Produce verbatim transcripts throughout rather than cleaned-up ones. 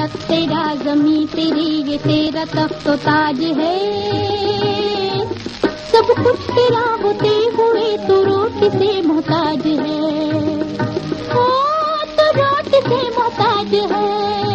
फलक तेरा, जमी तेरी, ये तेरा तख्त ताज है। सब कुछ तेरा होते हुए तू रोटी से मोहताज है। ओ तू रोटी से मोहताज है,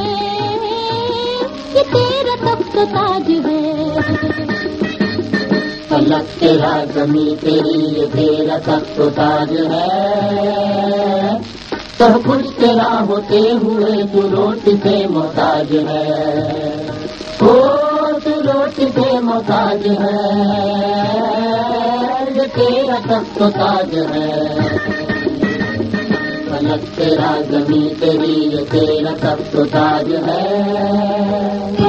ये तेरा तख्त ताज है। फलक तेरा, जमी तेरी, ये तेरा तख्त ताज है। सब कुछ तेरा होते हुए तू रोटी से मोहताज है। ओ तू रोटी से मोहताज है, ये तेरा तख्त ताज है। फलक तेरा, जमी तेरी, ये तेरा तख्त ताज है।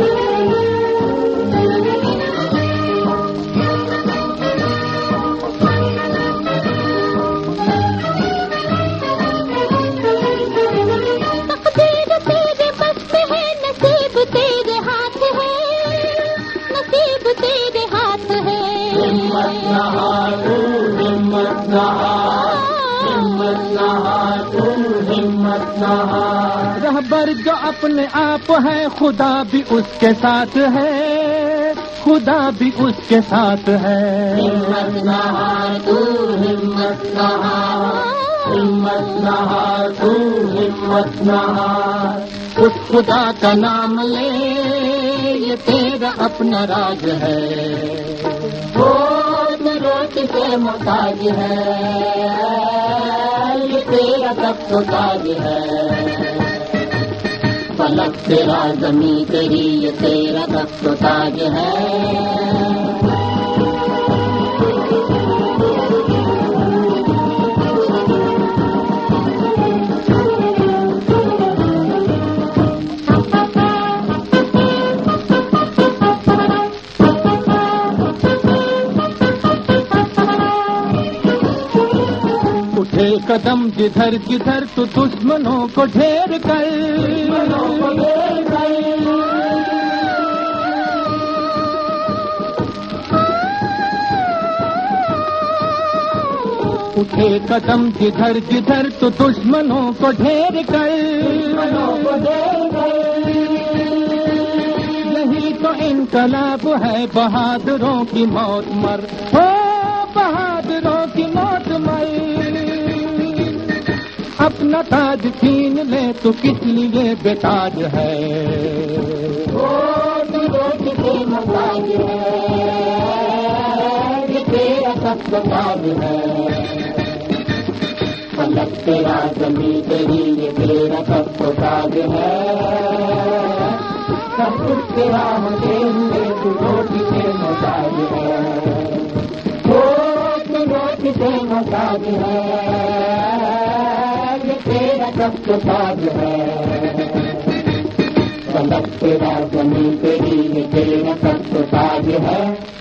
हिम्मत न हार तू, हिम्मत न हार, हिम्मत न हार तू, हिम्मत न हार। रहबर जो अपने आप है, खुदा भी उसके साथ है, खुदा भी उसके साथ है। हिम्मत न हार तू, हिम्मत न हार, हिम्मत न हार तू, हिम्मत न हार। उस खुदा का नाम ले, ये तेरा अपना राज है। वो तू रोटी से मोहताज है, ये तेरा तख्त ताज है। फलक तेरा, जमी तेरी, ये तेरा तख्त ताज है। उठे कदम जिधर जिधर तू दुश्मनों को ढेर कर, उठे कदम जिधर जिधर तू दुश्मनों को ढेर कर। यही तो इनकलाब है, बहादुरों की मौत मर, हो बहादुरों की मौत मर। अपना ताज छीन ले तो किस लिए बेताज है। ओ तू रोटी से मोहताज है, ये तेरा तख्त ताज है। फलक तेरा, जमी तेरी, ये तेरा तख्त ताज है। सब कुछ तेरा होते हुए तू रोटी से मोहताज है। ओ तू रोटी से मोहताज है, तेरा तख्त ताज है। फलक तेरा, जमी तेरी, ये तेरा तख्त ताज है।